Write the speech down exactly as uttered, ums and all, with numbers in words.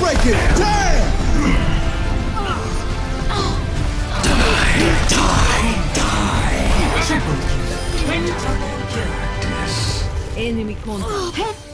break it down! Die, die, die! Triple kill. Pentakill. Practice. Enemy contact.